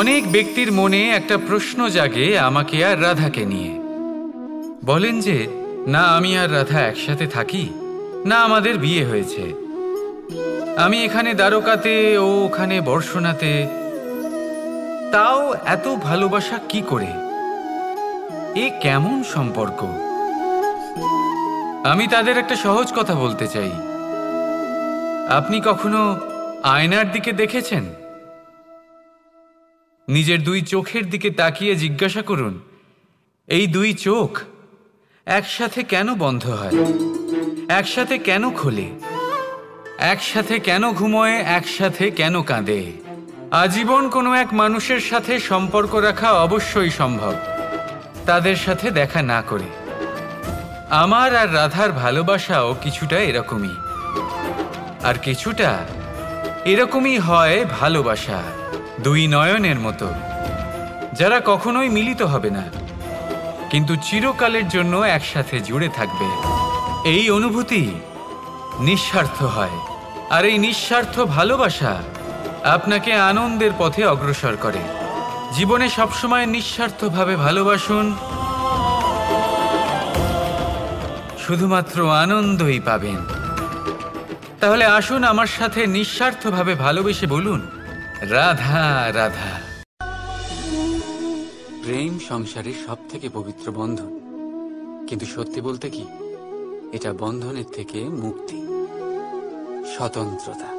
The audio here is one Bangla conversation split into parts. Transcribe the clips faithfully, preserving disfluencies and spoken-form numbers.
অনেক ব্যক্তির মনে একটা প্রশ্ন জাগে আমাকে আর রাধাকে নিয়ে। বলেন যে না আমি আর রাধা একসাথে থাকি, না আমাদের বিয়ে হয়েছে, আমি এখানে দ্বারকাতে ও ওখানে বর্ষণাতে, তাও এত ভালোবাসা কি করে? এ কেমন সম্পর্ক? আমি তাদের একটা সহজ কথা বলতে চাই। আপনি কখনো আয়নার দিকে দেখেছেন? নিজের দুই চোখের দিকে তাকিয়ে জিজ্ঞাসা করুন, এই দুই চোখ একসাথে কেন বন্ধ হয়, একসাথে কেন খোলে, একসাথে কেন ঘুমোয়, একসাথে কেন কাঁদে? আজীবন কোনো এক মানুষের সাথে সম্পর্ক রাখা অবশ্যই সম্ভব, তাদের সাথে দেখা না করে। আমার আর রাধার ভালোবাসাও কিছুটা এরকমই, আর কিছুটা এরকমই হয় ভালোবাসা দুই নয়নের মতো, যারা কখনোই মিলিত হবে না কিন্তু চিরকালের জন্য একসাথে জুড়ে থাকবে। এই অনুভূতি নিঃস্বার্থ হয়, আর এই নিঃস্বার্থ ভালোবাসা আপনাকে আনন্দের পথে অগ্রসর করে। জীবনে সবসময় নিঃস্বার্থভাবে ভালোবাসুন, শুধুমাত্র আনন্দই পাবেন। তাহলে আসুন আমার সাথে নিঃস্বার্থভাবে ভালোবেসে বলুন, রাধা রাধা। প্রেম সংসারের সব থেকে পবিত্র বন্ধন, কিন্তু সত্যি বলতে কি, এটা বন্ধনের থেকে মুক্তি, স্বতন্ত্রতা।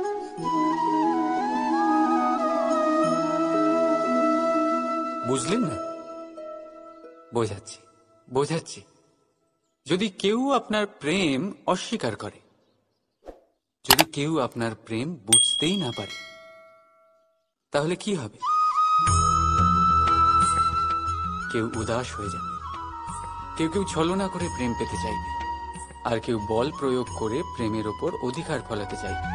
বুঝলেন না? বোঝাচ্ছি বোঝাচ্ছি যদি কেউ আপনার প্রেম অস্বীকার করে, যদি কেউ আপনার প্রেম বুঝতেই না পারে, তাহলে কি হবে? কেউ উদাস হয়ে যাবে, কেউ কেউ ছলনা করে প্রেম পেতে চাইবে, আর কেউ বল প্রয়োগ করে প্রেমের ওপর অধিকার ফলাতে চাইবে।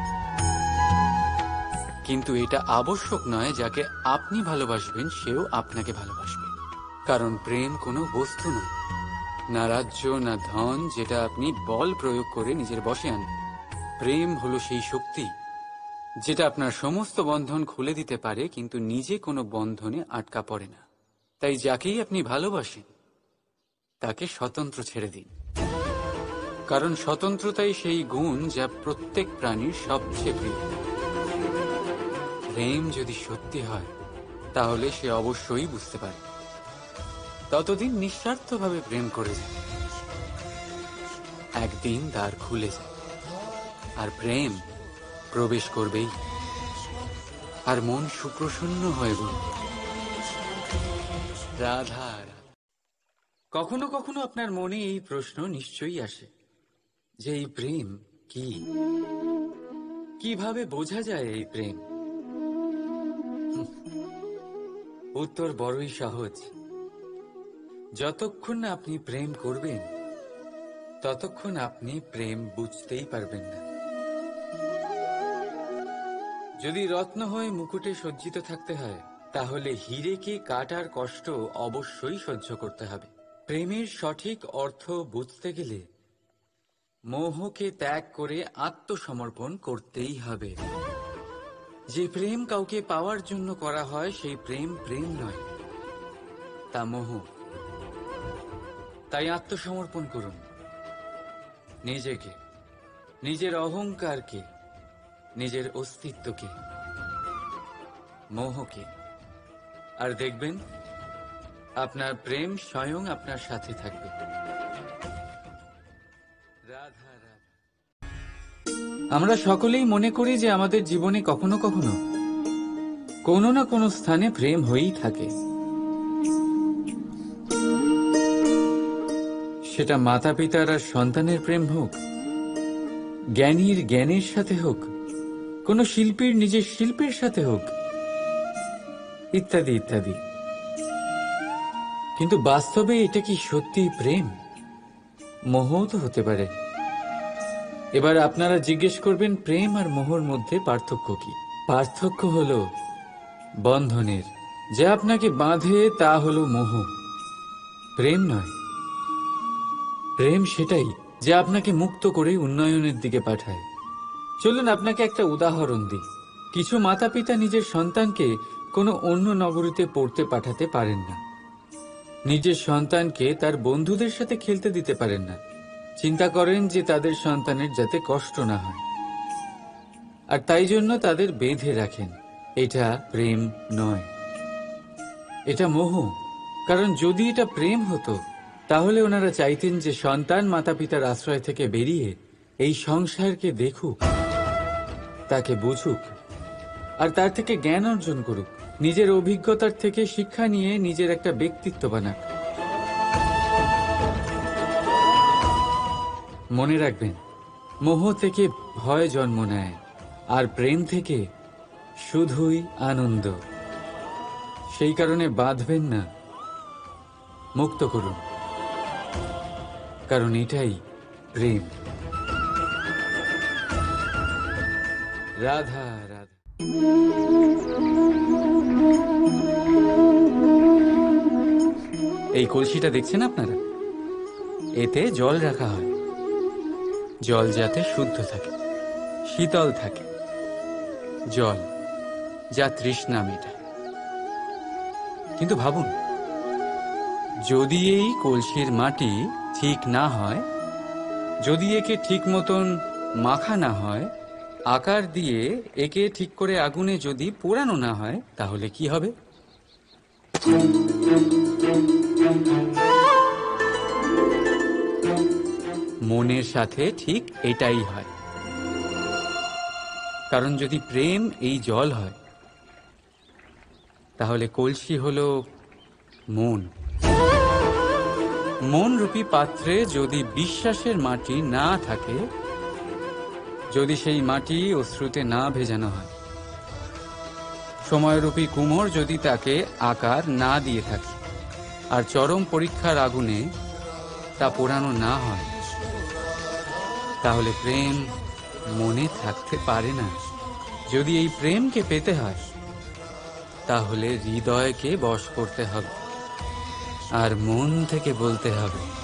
কিন্তু এটা আবশ্যক নয় যাকে আপনি ভালোবাসবেন সেও আপনাকে ভালোবাসবে, কারণ প্রেম কোনো বস্তু নয়, না রাজ্য না ধন যেটা আপনি বল প্রয়োগ করে নিজের বশে আনবেন। প্রেম হলো সেই শক্তি যেটা আপনার সমস্ত বন্ধন খুলে দিতে পারে, কিন্তু নিজে কোনো বন্ধনে আটকা পড়ে না। তাই যাকেই আপনি ভালোবাসেন তাকে স্বতন্ত্র ছেড়ে দিন, কারণ স্বতন্ত্রতাই সেই গুণ যা প্রত্যেক প্রাণীর সবচেয়ে প্রিয়। প্রেম যদি সত্যি হয় তাহলে সে অবশ্যই বুঝতে পারে। ততদিন নিঃস্বার্থভাবে প্রেম করে যায়, একদিন দ্বার খুলে যায় আর প্রেম প্রবেশ করবেই, আর মন সুপ্রসন্ন হয়ে বলবে, রাধা রাধা। কখনো কখনো আপনার মনে এই প্রশ্ন নিশ্চয়ই আসে যে এই প্রেম কি, কিভাবে বোঝা যায় এই প্রেম? উত্তর বড়ই সহজ। যতক্ষণ না আপনি প্রেম করবেন ততক্ষণ আপনি প্রেম বুঝতেই পারবেন না। যদি রত্ন হয়ে মুকুটে সজ্জিত থাকতে হয়, তাহলে হীরেকে কাটার কষ্ট অবশ্যই সহ্য করতে হবে। প্রেমের সঠিক অর্থ বুঝতে গেলে মোহকে ত্যাগ করে আত্মসমর্পণ করতেই হবে। যে প্রেম কাউকে পাওয়ার জন্য করা হয় সেই প্রেম প্রেম নয়, তা মোহ। তাই আত্মসমর্পণ করুন, নিজেকে, নিজের অহংকারকে, নিজের অস্তিত্বকে, মোহকে, আর দেখবেন আপনার প্রেম স্বয়ং আপনার সাথে থাকবে। রাধা রাধা। আমরা সকলেই মনে করি যে আমাদের জীবনে কখনো কখনো কোনো না কোনো স্থানে প্রেম হয়েই থাকে। সেটা মাতা পিতার আর সন্তানের প্রেম হোক, জ্ঞানীর জ্ঞানের সাথে হোক, কোনো শিল্পীর নিজের শিল্পের সাথে হোক, ইত্যাদি ইত্যাদি। কিন্তু বাস্তবে এটা কি সত্যি প্রেম? মোহও তো হতে পারে। এবার আপনারা জিজ্ঞেস করবেন, প্রেম আর মোহর মধ্যে পার্থক্য কি? পার্থক্য হলো বন্ধনের। যা আপনাকে বাঁধে তা হলো মোহ, প্রেম নয়। প্রেম সেটাই যা আপনাকে মুক্ত করে উন্নয়নের দিকে পাঠায়। চলুন আপনাকে একটা উদাহরণ দিই। কিছু মাতা পিতা নিজের সন্তানকে কোনো অন্য নগরীতে পড়তে পাঠাতে পারেন না। নিজের সন্তানকে তার বন্ধুদের সাথে খেলতে দিতে পারেন না। চিন্তা করেন যে তাদের সন্তানের যাতে কষ্ট না হয়, আর তাই জন্য তাদের বেঁধে রাখেন। এটা প্রেম নয়, এটা মোহ। কারণ যদি এটা প্রেম হতো তাহলে ওনারা চাইতেন যে সন্তান মাতা পিতার আশ্রয় থেকে বেরিয়ে এই সংসারকে দেখুক, তাকে বুঝুক, আর তার থেকে জ্ঞান অর্জন করুক, নিজের অভিজ্ঞতার থেকে শিক্ষা নিয়ে নিজের একটা ব্যক্তিত্ব বানাক। মনে রাখবেন, মোহ থেকে ভয় জন্ম নেয়, আর প্রেম থেকে শুধুই আনন্দ। সেই কারণে বাঁধবেন না, মুক্ত করুন, কারণ এটাই প্রেম। রাধা রাধা। এই কলসিটা দেখছেন আপনারা, এতে জল রাখা হয়। জল যাতে শুদ্ধ থাকে, শীতল থাকে, জল যা তৃষ্ণা মেটায়। কিন্তু ভাবুন, যদি এই কলসির মাটি ঠিক না হয়, যদি একে ঠিক মতন মাখা না হয়, আকার দিয়ে একে ঠিক করে আগুনে যদি পোড়ানো না হয়, তাহলে কি হবে? মনের সাথে ঠিক এটাই হয়। কারণ যদি প্রেম এই জল হয়, তাহলে কলসি হলো মন। মন রূপী পাত্রে যদি বিশ্বাসের মাটি না থাকে, যদি সেই মাটি অশ্রুতে না ভেজানো হয়, সময়রূপী কুমোর যদি তাকে আকার না দিয়ে থাকে, আর চরম পরীক্ষার আগুনে তা পোড়ানো না হয়, তাহলে প্রেম মনে থাকতে পারে না। যদি এই প্রেমকে পেতে হয়, তাহলে হৃদয়কে বশ করতে হবে, আর মন থেকে বলতে হবে,